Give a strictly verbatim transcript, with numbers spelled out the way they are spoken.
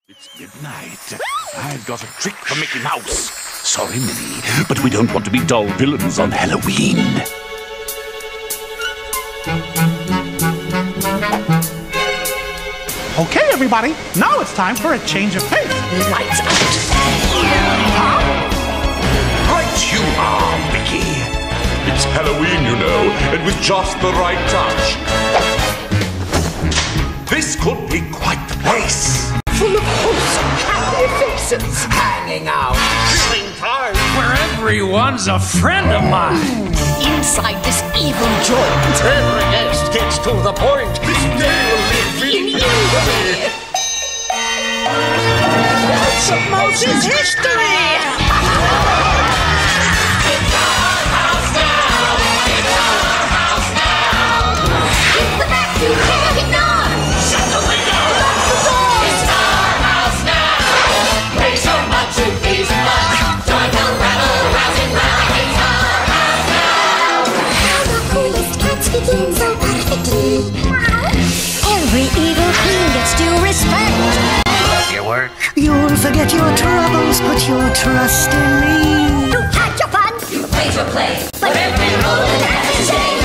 It's midnight. I've got a trick for Mickey Mouse. Sorry, Minnie, but we don't want to be dull villains on Halloween. Okay, everybody, now it's time for a change of pace. Lights out. Right you are, Mickey. It's Halloween, you know, and with just the right touch. This could be quite the place. Full of wholesome, happy faces hanging out. Feeling tired where everyone's a friend of mine. Inside this evil joint, Every guest gets to the point. This day will live in infamy. Lots of Mouse's history. It's our house now. It's our house now. It's the vacuum cleaning on. Shut the window. Lock the door. It's our house now. Pay so much to please us. Join the rebel rousing round. It's our house now. How the coolest cats fit in so perfectly. Every evil queen gets due respect. Your work. You'll forget your troubles, put your trust in me. You had your fun. You played your play. But every role that has today.